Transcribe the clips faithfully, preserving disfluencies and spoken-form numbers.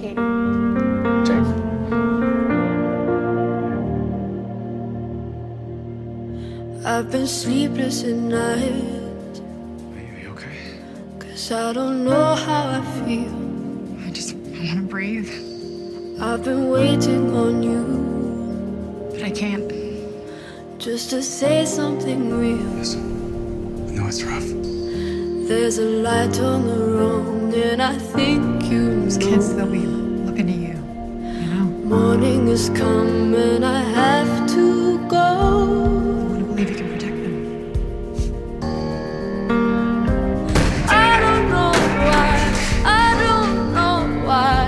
Katie. Jake. I've been sleepless at night. Are you okay? Cause I don't know how I feel. I just I want to breathe. I've been waiting on you. But I can't. Just to say something real. Listen, I know it's rough. There's a light on the wrong, and I think you know. Those kids, they'll be looking to you, you know? Morning has come and I have to go. I want to believe you can protect them. I don't know why, I don't know why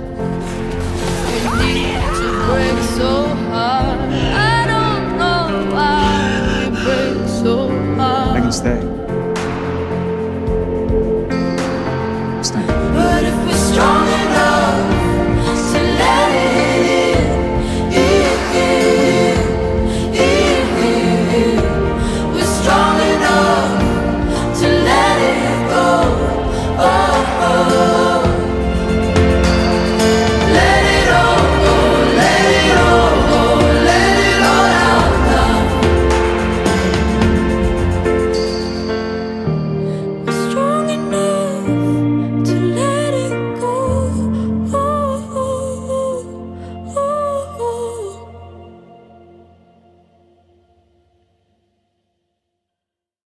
we need to break so hard. I don't know why we break so hard. I can stay.